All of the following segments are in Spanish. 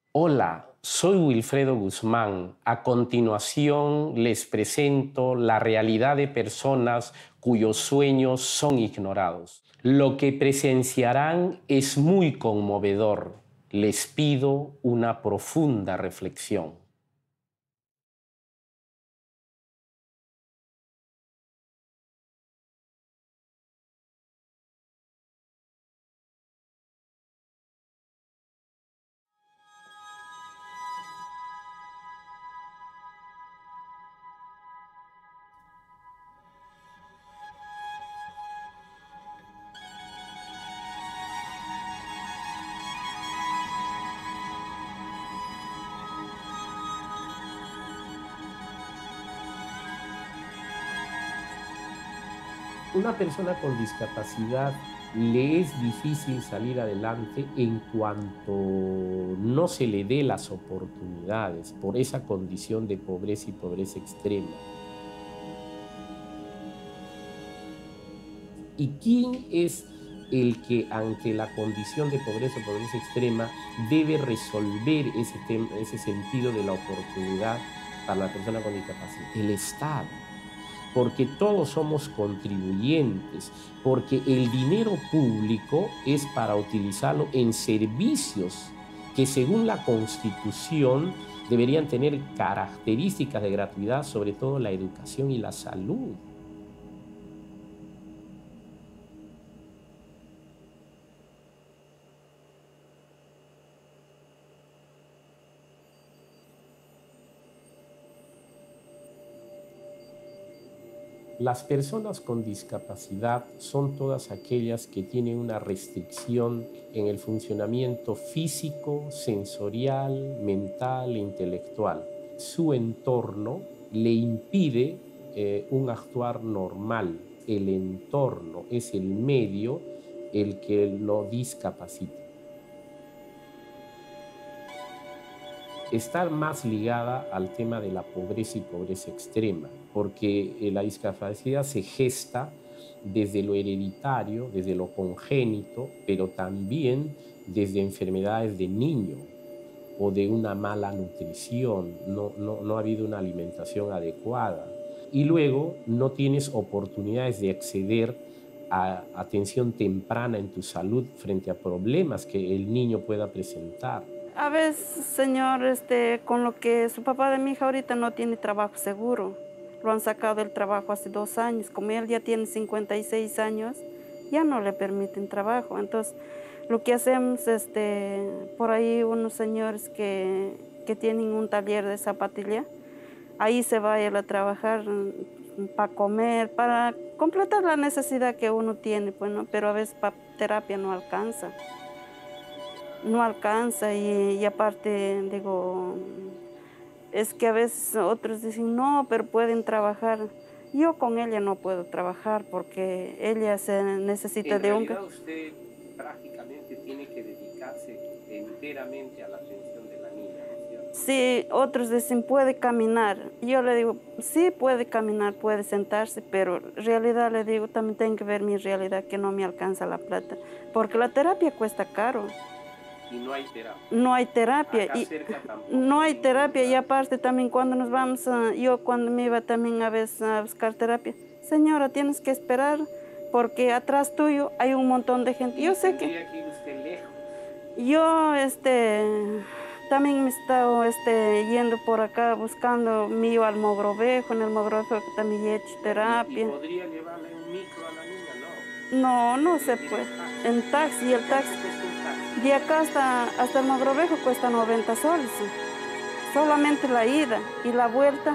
Hola, soy Wilfredo Guzmán. A continuación les presento la realidad de personas cuyos sueños son ignorados. Lo que presenciarán es muy conmovedor. Les pido una profunda reflexión. Una persona con discapacidad le es difícil salir adelante en cuanto no se le dé las oportunidades por esa condición de pobreza y pobreza extrema. ¿Y quién es el que ante la condición de pobreza o pobreza extrema debe resolver ese sentido de la oportunidad para la persona con discapacidad? El Estado, porque todos somos contribuyentes, porque el dinero público es para utilizarlo en servicios que según la Constitución deberían tener características de gratuidad, sobre todo la educación y la salud. Las personas con discapacidad son todas aquellas que tienen una restricción en el funcionamiento físico, sensorial, mental e intelectual. Su entorno le impide un actuar normal. El entorno es el medio el que lo discapacita. Está más ligada al tema de la pobreza y pobreza extrema, porque la discapacidad se gesta desde lo hereditario, desde lo congénito, pero también desde enfermedades de niño o de una mala nutrición, no ha habido una alimentación adecuada. Y luego no tienes oportunidades de acceder a atención temprana en tu salud frente a problemas que el niño pueda presentar. A veces, señor, con lo que su papá de mi hija ahorita no tiene trabajo seguro. Lo han sacado del trabajo hace 2 años. Como él ya tiene 56 años, ya no le permiten trabajo. Entonces, lo que hacemos, por ahí unos señores que tienen un taller de zapatilla, ahí se va él a trabajar para comer, para completar la necesidad que uno tiene, pues, ¿no? Pero a veces para terapia no alcanza. No alcanza y aparte digo, es que a veces otros dicen, no, pero pueden trabajar. Yo con ella no puedo trabajar porque ella se necesita En de un... realidad usted prácticamente tiene que dedicarse enteramente a la atención de la niña, ¿no es cierto? Sí, otros dicen, puede caminar. Yo le digo, sí, puede caminar, puede sentarse, pero en realidad le digo, también tengo que ver mi realidad, que no me alcanza la plata, porque la terapia cuesta caro. Y no hay terapia. No hay terapia Acá y cerca tampoco, no en hay ningún terapia y lugar. aparte también cuando nos vamos, yo cuando me iba también a veces a buscar terapia, señora, tienes que esperar porque atrás tuyo hay un montón de gente. Y Yo sé que tendría que ir usted lejos. yo también me he estado yendo por acá buscando mío al Mogrovejo, en el Mogrovejo también he hecho Y terapia. podría llevarle un micro a la niña, no. No, no Tendría se que ir en puede. taxi. En taxi, y el ¿Cuánto taxi cuesta un taxi? de acá hasta el Mogrovejo cuesta 90 soles. Solamente la ida y la vuelta.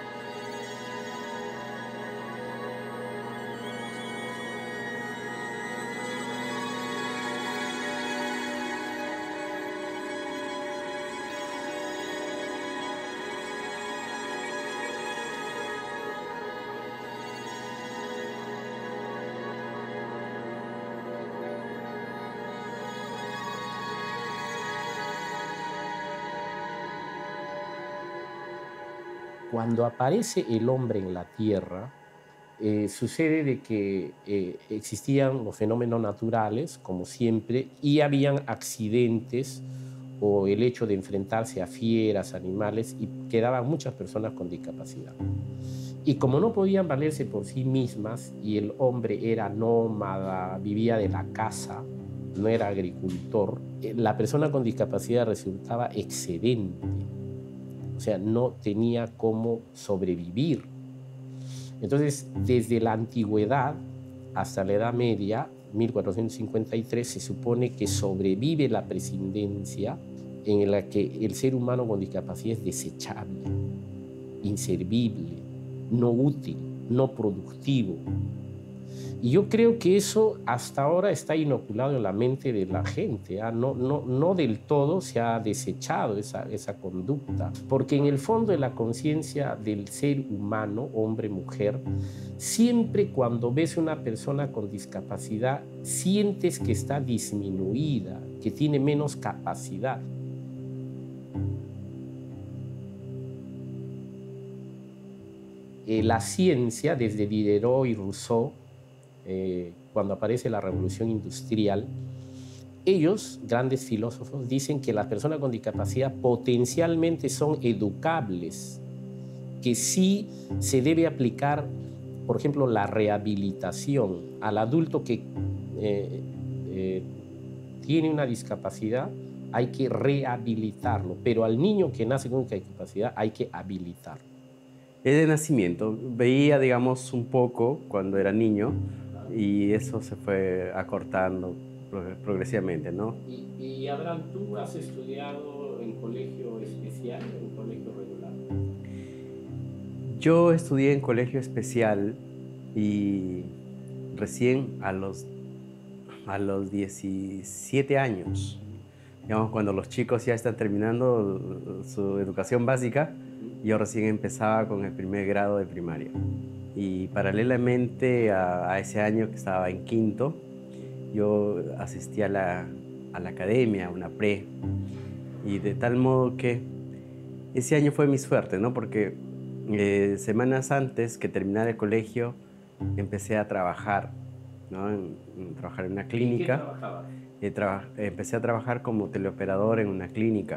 Cuando aparece el hombre en la tierra, sucede de que existían los fenómenos naturales, como siempre, y habían accidentes o el hecho de enfrentarse a fieras, animales, y quedaban muchas personas con discapacidad. Y como no podían valerse por sí mismas y el hombre era nómada, vivía de la casa, no era agricultor, la persona con discapacidad resultaba excedente, o sea, no tenía cómo sobrevivir. Entonces, desde la antigüedad hasta la Edad Media, 1453, se supone que sobrevive la prescindencia en la que el ser humano con discapacidad es desechable, inservible, no útil, no productivo. Y yo creo que eso hasta ahora está inoculado en la mente de la gente, ¿eh? No del todo se ha desechado esa conducta, porque en el fondo de la conciencia del ser humano, hombre, mujer, siempre cuando ves una persona con discapacidad, sientes que está disminuida, que tiene menos capacidad. La ciencia, desde Diderot y Rousseau, cuando aparece la revolución industrial, ellos, grandes filósofos, dicen que las personas con discapacidad potencialmente son educables, que sí se debe aplicar, por ejemplo, la rehabilitación al adulto que tiene una discapacidad, hay que rehabilitarlo, pero al niño que nace con discapacidad hay que habilitarlo. Es de nacimiento. Veía, digamos, un poco cuando era niño y eso se fue acortando progresivamente, ¿no? Y Abraham, ¿tú has estudiado en colegio especial o en colegio regular? Yo estudié en colegio especial y recién a los 17 años, digamos, cuando los chicos ya están terminando su educación básica, yo recién empezaba con el primer grado de primaria. Y paralelamente a ese año que estaba en quinto, yo asistí a la academia, a una pre, y de tal modo que ese año fue mi suerte, ¿no? Porque semanas antes que terminara el colegio empecé a trabajar, ¿no? Trabajar en una clínica. ¿En qué trabajabas? Empecé a trabajar como teleoperador en una clínica.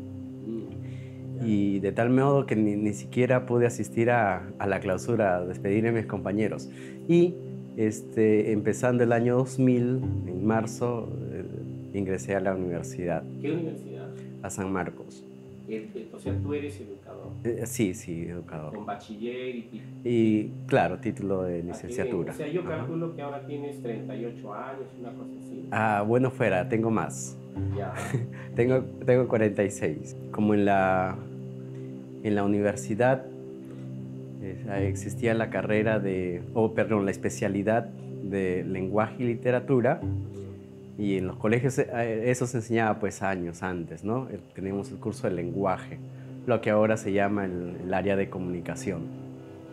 Y de tal modo que ni siquiera pude asistir a la clausura, a despedir a mis compañeros. Y empezando el año 2000, en marzo, ingresé a la universidad. ¿Qué universidad? A San Marcos. O sea, tú eres educador. Sí, educador. Con bachiller y... Y claro, título de licenciatura. O sea, yo calculo que ahora tienes 38 años, una cosa así. Ah, bueno fuera, tengo más. Ya. tengo 46. Como en la universidad existía la carrera la especialidad de lenguaje y literatura, y en los colegios eso se enseñaba pues años antes, ¿no? Tenemos el curso de lenguaje, lo que ahora se llama el área de comunicación.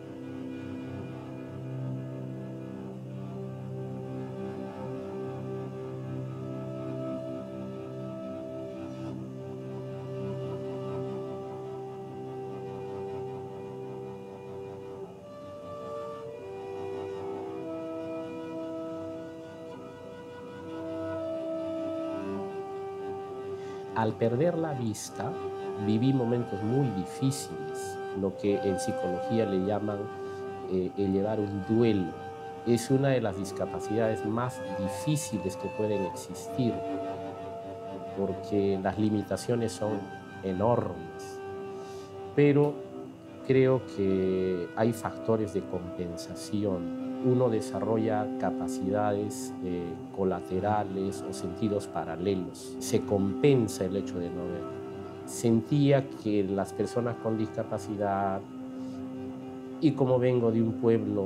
Al perder la vista, viví momentos muy difíciles, lo que en psicología le llaman el llevar un duelo. Es una de las discapacidades más difíciles que pueden existir, porque las limitaciones son enormes. Pero creo que hay factores de compensación. Uno desarrolla capacidades colaterales o sentidos paralelos. Se compensa el hecho de no ver. Sentía que las personas con discapacidad, y como vengo de un pueblo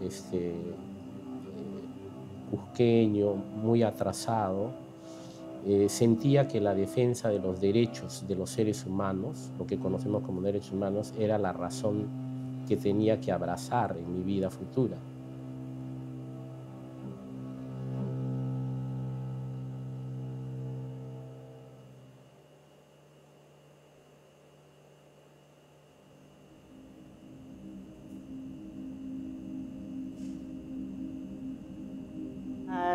cusqueño, muy atrasado, sentía que la defensa de los derechos de los seres humanos, lo que conocemos como derechos humanos, era la razón que tenía que abrazar en mi vida futura.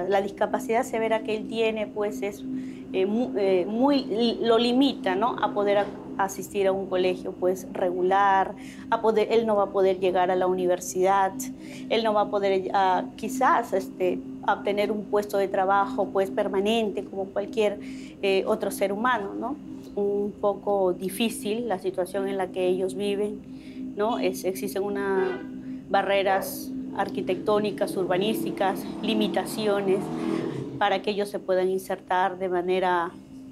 la discapacidad severa que él tiene, pues es lo limita, ¿no?, a poder asistir a un colegio pues regular, él no va a poder llegar a la universidad, él no va a poder quizás obtener un puesto de trabajo pues permanente como cualquier otro ser humano, ¿no? Un poco difícil la situación en la que ellos viven, ¿no? Existen unas barreras arquitectónicas, urbanísticas, limitaciones para que ellos se puedan insertar de manera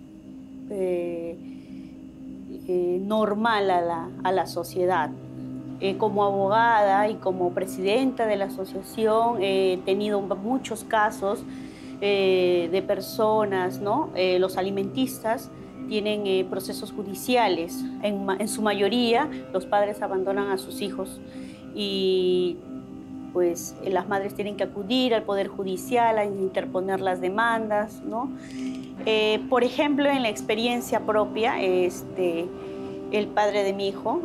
normal a la sociedad. Como abogada y como presidenta de la asociación he tenido muchos casos de personas, ¿no? Los alimentistas tienen procesos judiciales. En su mayoría los padres abandonan a sus hijos y pues las madres tienen que acudir al Poder Judicial a interponer las demandas, ¿no? Por ejemplo, en la experiencia propia, el padre de mi hijo,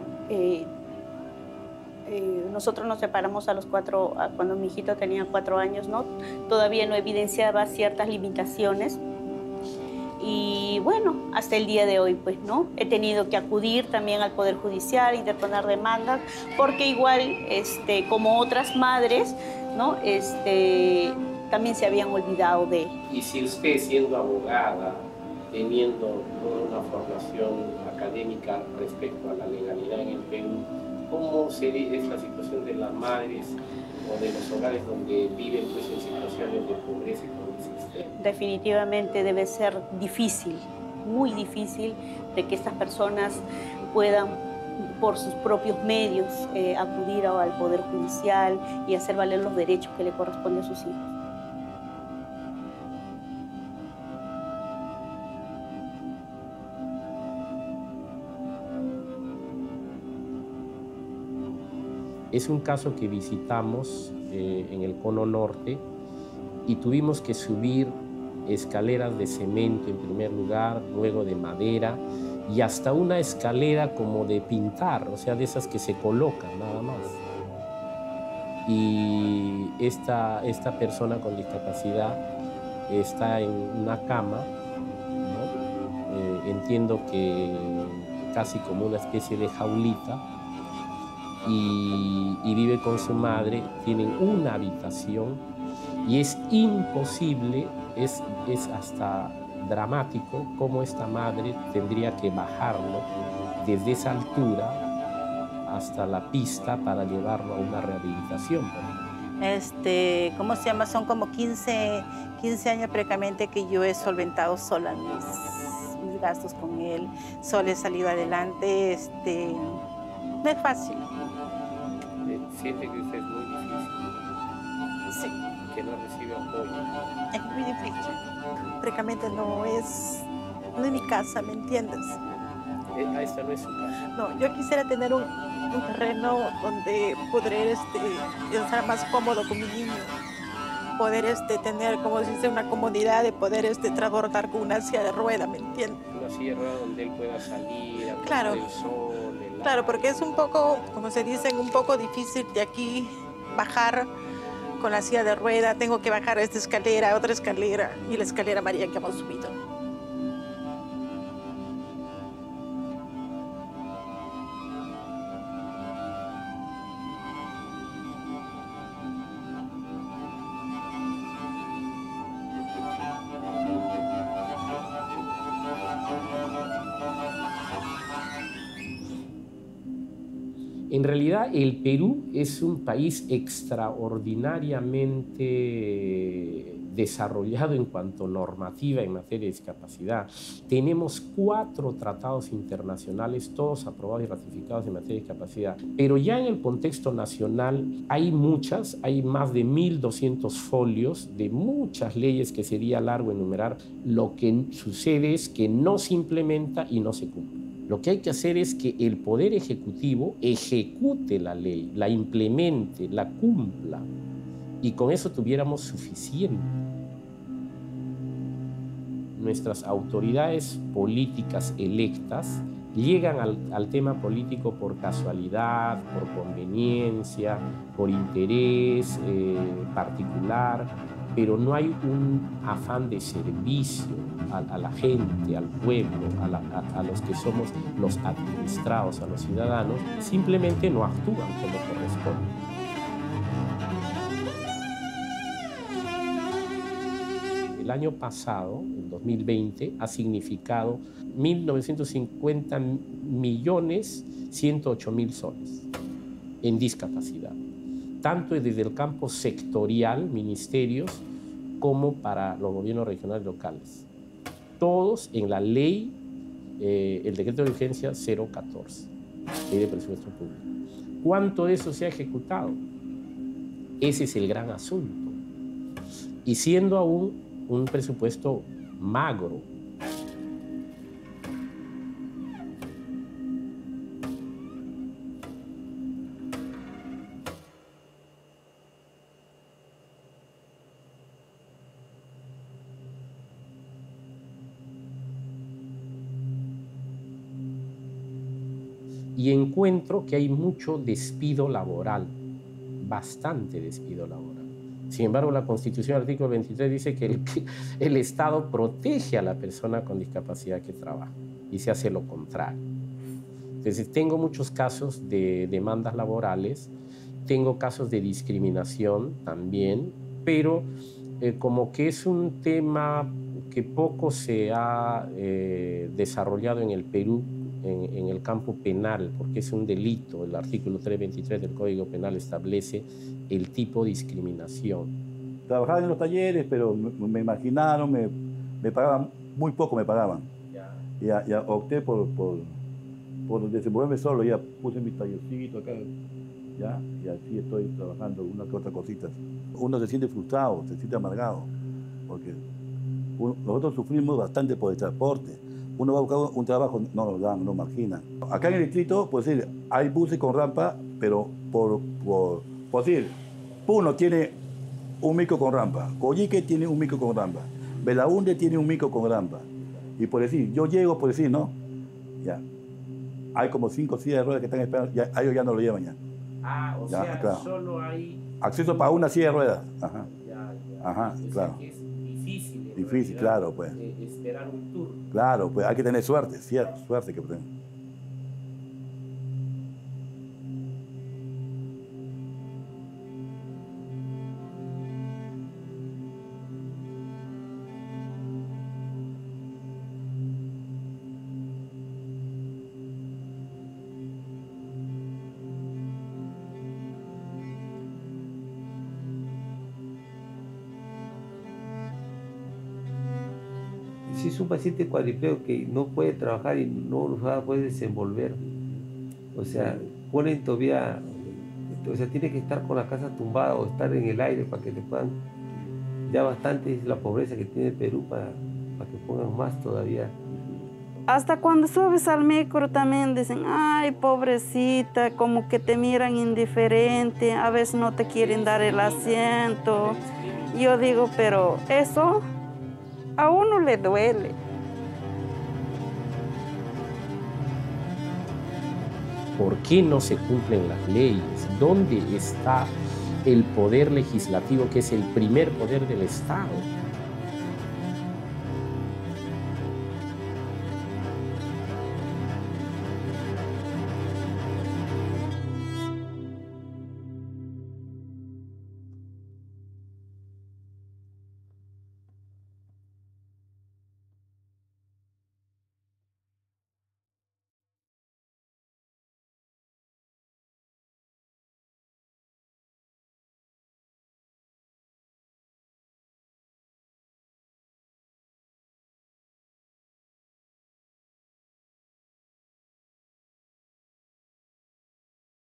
nosotros nos separamos a los 4, cuando mi hijito tenía 4 años, ¿no? Todavía no evidenciaba ciertas limitaciones. Y bueno, hasta el día de hoy, pues, ¿no? He tenido que acudir también al Poder Judicial, interponer demandas, porque igual, como otras madres, ¿no? También se habían olvidado de él. Y si usted, siendo abogada, teniendo una formación académica respecto a la legalidad en el Perú, ¿cómo es la situación de las madres o de los hogares donde viven pues, en situaciones de pobreza y pobreza extrema? Definitivamente debe ser difícil, muy difícil, de que estas personas puedan por sus propios medios acudir al Poder Judicial y hacer valer los derechos que le corresponden a sus hijos. Es un caso que visitamos en el Cono Norte y tuvimos que subir escaleras de cemento en primer lugar, luego de madera y hasta una escalera como de pintar, o sea, de esas que se colocan nada más. Y esta persona con discapacidad está en una cama, ¿no? Entiendo que casi como una especie de jaulita, y vive con su madre, tienen una habitación y es imposible, es hasta dramático cómo esta madre tendría que bajarlo desde esa altura hasta la pista para llevarlo a una rehabilitación. ¿Cómo se llama? Son como 15 años prácticamente que yo he solventado sola mis gastos con él, sola he salido adelante, no es fácil. ¿Siente que usted es muy difícil? Sí. ¿Que no recibe apoyo? Es muy difícil. Prácticamente no es mi casa, ¿me entiendes? Esta no es su casa. No, yo quisiera tener un terreno donde poder estar más cómodo con mi niño. Poder tener, como se dice, una comodidad de poder transportar con una silla de rueda, ¿me entiendes? Una silla de rueda donde él pueda salir, a claro. el sol. Claro, porque es un poco, como se dice, un poco difícil de aquí bajar con la silla de rueda. Tengo que bajar esta escalera, otra escalera y la escalera amarilla que hemos subido. En realidad, el Perú es un país extraordinariamente desarrollado en cuanto a normativa en materia de discapacidad. Tenemos 4 tratados internacionales, todos aprobados y ratificados en materia de discapacidad. Pero ya en el contexto nacional hay más de 1.200 folios de muchas leyes que sería largo enumerar. Lo que sucede es que no se implementa y no se cumple. Lo que hay que hacer es que el Poder Ejecutivo ejecute la ley, la implemente, la cumpla, y con eso tuviéramos suficiente. Nuestras autoridades políticas electas llegan al tema político por casualidad, por conveniencia, por interés particular, pero no hay un afán de servicio a la gente, al pueblo, a los que somos los administrados, a los ciudadanos, simplemente no actúan como corresponde. El año pasado, el 2020, ha significado 1.950.108.000 soles en discapacidad, tanto desde el campo sectorial, ministerios, como para los gobiernos regionales y locales. Todos en la ley, el decreto de urgencia 014, ley de presupuesto público. ¿Cuánto de eso se ha ejecutado? Ese es el gran asunto. Y siendo aún un presupuesto magro, y encuentro que hay mucho despido laboral, bastante despido laboral. Sin embargo, la Constitución, artículo 23, dice que el Estado protege a la persona con discapacidad que trabaja y se hace lo contrario. Entonces, tengo muchos casos de demandas laborales, tengo casos de discriminación también, pero como que es un tema que poco se ha desarrollado en el Perú, en el campo penal, porque es un delito. El artículo 323 del Código Penal establece el tipo de discriminación. Trabajaba en los talleres, pero me marginaron, me pagaban, muy poco me pagaban. Ya opté por desenvolverme solo, ya puse mi tallercito acá, ya, y así estoy trabajando una que otra cosita. Uno se siente frustrado, se siente amargado, porque nosotros sufrimos bastante por el transporte. Uno va a buscar un trabajo, no nos dan, nos marginan. Acá en el distrito, pues decir, hay buses con rampa, pero por decir, Puno tiene un micro con rampa, Coyique tiene un micro con rampa, Belaúnde tiene un micro con rampa. Y por decir, yo llego, por decir, ¿no? Ya. Hay como 5 sillas de ruedas que están esperando, ya, ellos ya no lo llevan ya. Ah, o ya, sea, claro. Solo hay acceso para una silla de ruedas. Ajá. Ya. Ajá, O sea, claro. que es difícil. Difícil, claro, pues. Esperar un turno. Claro, pues hay que tener suerte, suerte que tenemos. Si es un paciente cuadripléjico que no puede trabajar y no lo va a poder desenvolver, o sea, ponen todavía, o sea, tiene que estar con la casa tumbada o estar en el aire para que te puedan, ya bastante es la pobreza que tiene el Perú para que pongan más todavía. Hasta cuando subes al micro también dicen, ay, pobrecita, como que te miran indiferente, a veces no te quieren dar el asiento. Yo digo, pero eso a uno le duele. ¿Por qué no se cumplen las leyes? ¿Dónde está el poder legislativo, que es el primer poder del Estado?